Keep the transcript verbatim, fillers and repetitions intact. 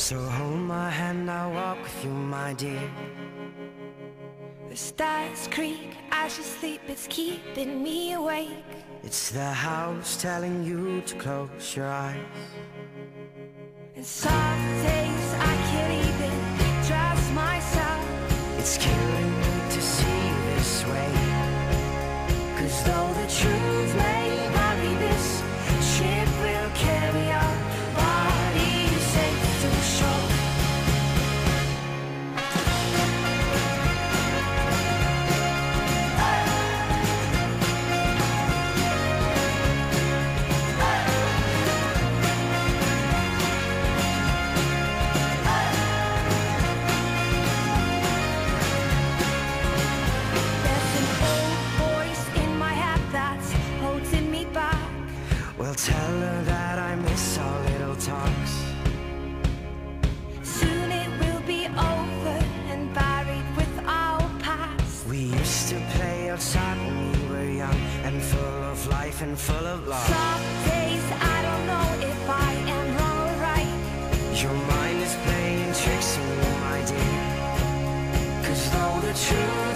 So hold my hand, I'll walk with you, my dear. The stars creak as you sleep, it's keeping me awake. It's the house telling you to close your eyes. And some days I can't even trust myself. It's killing me to see you this way. Cause though the truth may vary, this ship will carry our bodies safe to shore. Well, tell her that I miss our little talks. Soon it will be over and buried with our past. We used to play outside when we were young and full of life and full of love. Some days I don't know if I am wrong or right. Your mind is playing tricks on you, my dear. Cause though the truth